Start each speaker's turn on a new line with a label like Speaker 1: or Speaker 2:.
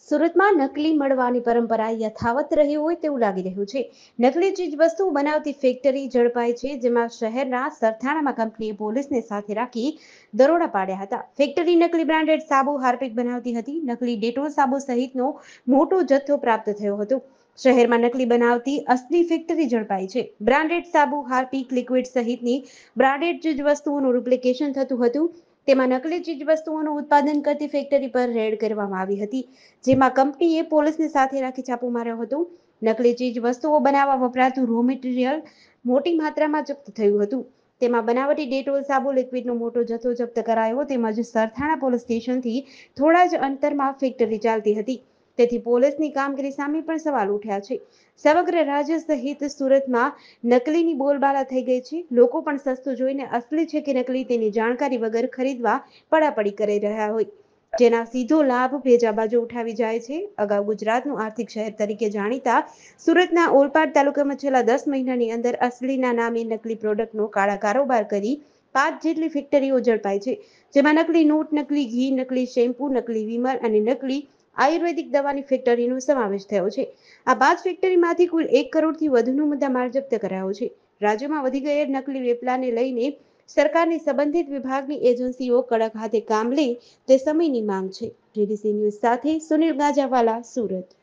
Speaker 1: સુરતમાં નકલી મળવાની પરંપરા યથાવત રહી હોય તેવું લાગી રહ્યું છે. નકલી ચીજવસ્તુઓ બનાવતી ફેક્ટરી ઝડપાઈ છે, જેમાં શહેરના સરથાણામાં કંપનીએ પોલીસને સાથે રાખી દરોડા પાડ્યા હતા. ફેક્ટરી નકલી બ્રાન્ડેડ સાબુ, હાર્પિક બનાવતી હતી. નકલી ડેટોલ સાબુ સહિતનો મોટો જથ્થો પ્રાપ્ત થયો હતો. શહેરમાં નકલી બનાવતી અસલી ફેક્ટરી ઝડપાઈ છે. બ્રાન્ડેડ સાબુ, હાર્પિક, લિક્વિડ સહિતની બ્રાન્ડેડ ચીજવસ્તુઓનું ડુપ્લિકેશન થતું હતું. તેમાં નકલી ચીજવસ્તુઓનું ઉત્પાદન કરતી ફેક્ટરી પર રેડ કરવામાં આવી હતી, જેમાં કંપનીએ પોલીસને સાથે રાખી છાપો માર્યો હતો. નકલી ચીજ વસ્તુઓ બનાવવા વપરાતું રો મટીરિયલ મોટી માત્રામાં જપ્ત થયું હતું. તેમાં બનાવટી ડેટોલ સાબુ, લિક્વિડનો મોટો જથ્થો જપ્ત કરાયો. તેમજ સરથાણા પોલીસ સ્ટેશનથી થોડા જ અંતરમાં ફેક્ટરી ચાલતી હતી, તેથી પોલીસની કામગીરી સામે પણ સવાલ ઉઠ્યા છે. સમગ્ર રાજ્ય સહિત સુરતમાં નકલીની બોલબાલા થઈ ગઈ છે. લોકો પણ સસ્તું જોઈને અસલી છે કે નકલી તેની જાણકારી વગર ખરીદવા પડાપડી કરી રહ્યા હોય, જેના સીધો લાભ ભેજા બાજુ ઉઠાવી જાય છે. અગાઉ ગુજરાતનું આર્થિક શહેર તરીકે જાણીતા સુરતના ઓલપાડ તાલુકામાં છેલ્લા 10 મહિનાની અંદર અસલીના નામે નકલી પ્રોડક્ટનો કાળા કારોબાર કરી 5 જેટલી ફેક્ટરીઓ ઝડપાઈ છે, જેમાં નકલી નોટ, નકલી ઘી, નકલી શેમ્પૂ, નકલી વિમલ અને નકલી આયુર્વેદિક દવાની ફેક્ટરીનો સમાવેશ થયો છે. આ 5 ફેક્ટરીમાંથી કુલ 1 કરોડથી વધુનો મુદ્દામાલ જપ્ત કરાયો છે. રાજ્યમાં વધી ગયેલા નકલી વેપલાને લઈને સરકારની સંબંધિત વિભાગની એજન્સીઓ કડક હાથે કામ લે તે સમયની માંગ છે. GDC ન્યૂઝ સાથે સુનિલ ગાજાવાલા, સુરત.